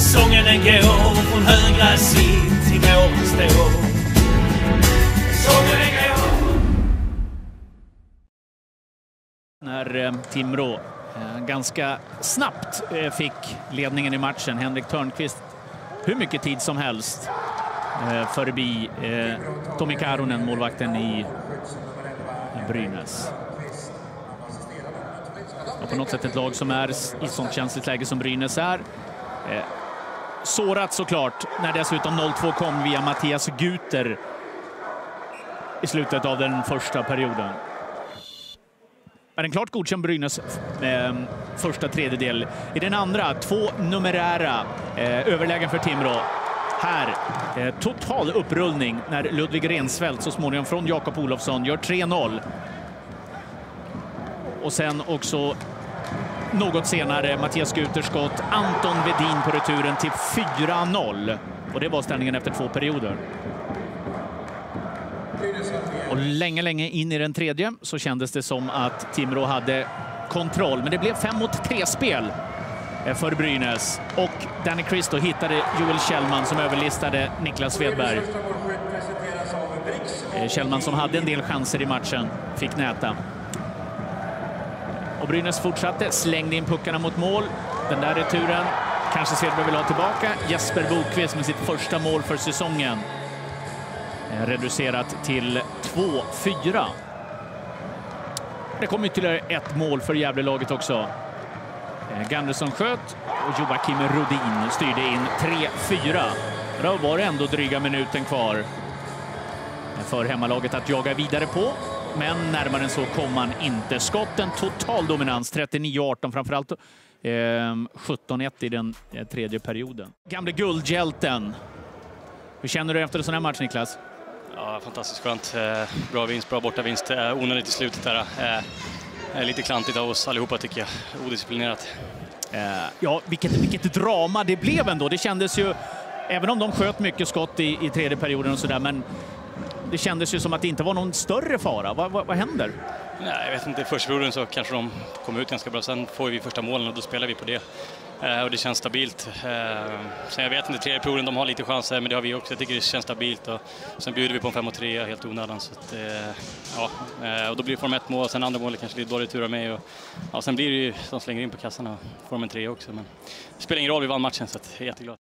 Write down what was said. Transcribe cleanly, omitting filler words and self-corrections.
Säsongen den går från högra sitt till våren står. Säsongen den går. När Timrå ganska snabbt fick ledningen i matchen. Henrik Törnqvist hur mycket tid som helst förbi Tommy Karonen, målvakten i Brynäs. Och på något sätt ett lag som är i sånt känsligt läge som Brynäs är. Sårat såklart när dessutom 0-2 kom via Mattias Guter i slutet av den första perioden. Är en klart godkänd Brynäs första tredjedel. I den andra, 2 numerära överlägen för Timrå. Här, total upprullning när Ludvig Rensfeldt så småningom från Jakob Olofsson gör 3-0. Och sen också något senare Mattias Guters skott, Anton Vedin på returen till 4-0. Och det var ställningen efter 2 perioder. Och länge in i den tredje så kändes det som att Timrå hade kontroll. Men det blev 5-mot-3-spel för Brynäs. Och Danny Christo hittade Joel Kjellman som överlistade Niklas Svedberg. Kjellman som hade en del chanser i matchen fick näta. Och Brynäs fortsatte, slängde in puckarna mot mål. Den där returen kanske Svedberg vill ha tillbaka. Jesper Bokvist med sitt första mål för säsongen. Reducerat till 2-4. Det kom ytterligare ett mål för Gävlelaget också. Gandersson sköt och Joakim Rodin styrde in 3-4. Då var det ändå dryga minuten kvar för hemmalaget att jaga vidare på. Men närmare än så kom man inte. Skotten total dominans, 39-18 framförallt. 17-1 i den tredje perioden. Gamle guldhjälten. Hur känner du efter en sån här match, Niklas? Ja, fantastiskt skönt. Bra vinst, bra bortavinst. Onödigt i slutet där. Lite klantigt av oss allihopa tycker jag. Odisciplinerat. Ja, vilket drama det blev ändå. Det kändes ju, även om de sköt mycket skott i tredje perioden och sådär, men det kändes ju som att det inte var någon större fara. Vad händer? Nej, jag vet inte. I första perioden så kanske de kom ut ganska bra. Sen får vi första målen och då spelar vi på det. Och det känns stabilt. Sen jag vet inte, tredje perioden de har lite chanser, men det har vi också. Jag tycker det känns stabilt. Och sen bjuder vi på en 5-3 helt onödan. Så att, och då blir det ett mål, sen andra målet kanske lite dålig tur av mig. Och sen blir det ju, de slänger in på kassan och får de en 3 också. Men det spelar ingen roll, vi vann matchen så att jag är jätteglad.